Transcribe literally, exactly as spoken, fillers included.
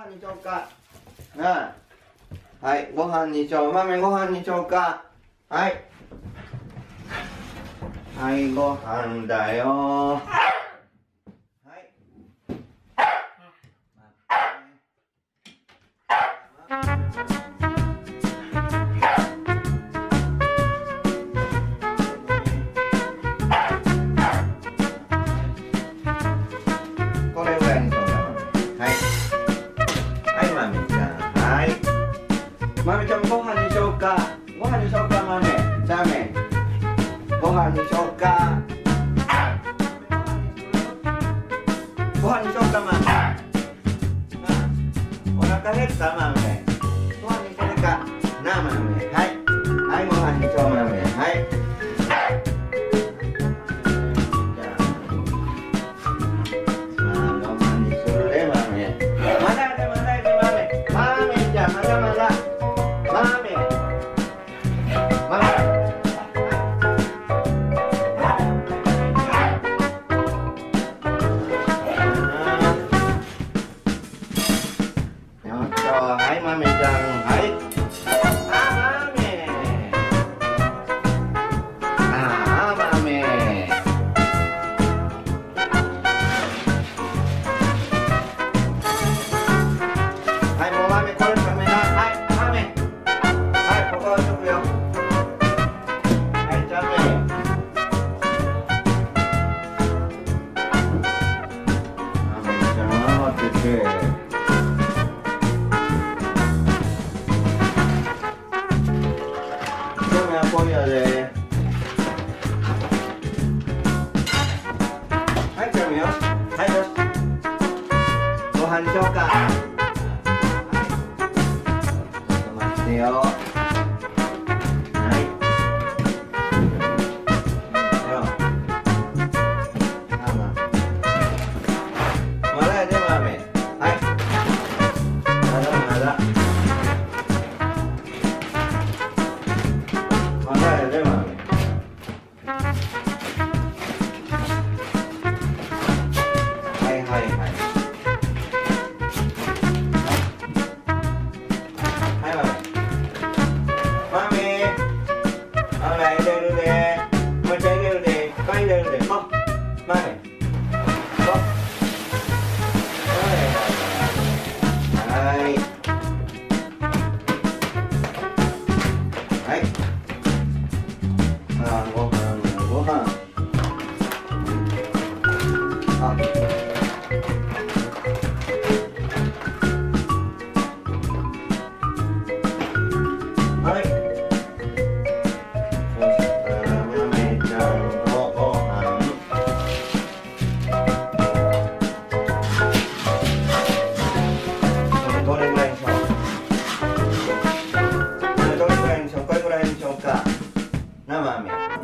飯にしようか。なあ。はい、ご飯にしよう。豆ご飯にしようか。はい。はい、ご飯だよ。はい。これぐらいにしようか。はい。はい、豆ちゃん。はい。豆ちゃんご飯にしようか。ご飯にしようか、豆。ダメ。ご飯にしようか。ご飯にしようか、豆。お腹減った、豆。ご飯にするか。なあ、豆。はい。はい、ご飯にしよう、豆。はい。じゃあ、まあ、ご飯にするね、豆。まだで、まだで、豆。豆じゃ、まだまだ。豆。まだ。はい、豆ちゃん、はい。あ、豆。あ、豆。はい、もう豆、これ食べな。はい、豆。はい、ここ置いとくよ。はい、じゃあ豆。豆ちゃん、待ってて。こうやで。はい、じゃあみよ。はい、よし。ご飯にしようか。はい。ちょっと待ってよ。はい。あ、まあ。まだやで、豆。はい。まだまだ。まだやで、豆。はいはいはい。はい、豆。豆。豆入れるで。もう一回入れるで。いっぱい入れるで。あ、豆。あ。はいはい。はい。あ、ご飯、ご飯。あ。はい。そしたら、豆ちゃんのご飯。これどれぐらいにしよう。これどれぐらいにしよう。これぐらいにしようか。な、豆。